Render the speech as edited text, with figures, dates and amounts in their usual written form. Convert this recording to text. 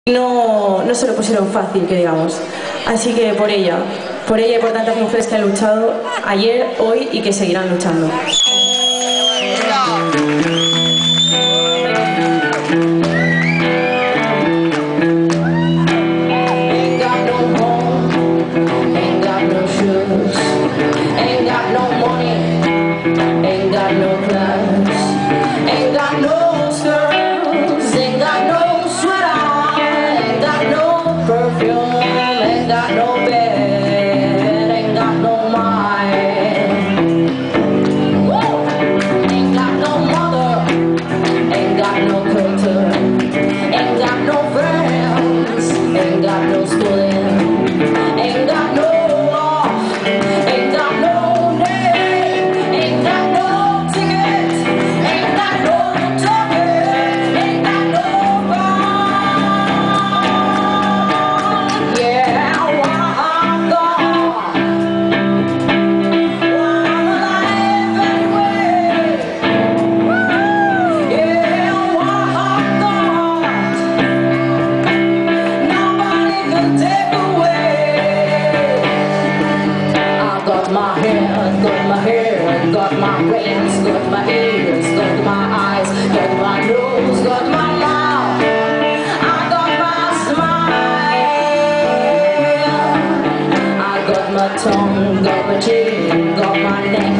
no se lo pusieron fácil, que digamos. Así que por ella y por tantas mujeres que han luchado ayer, hoy y que seguirán luchando. Got my brains, got my ears, got my eyes, got my nose, got my mouth, I got my smile, I got my tongue, got my chin, got my neck.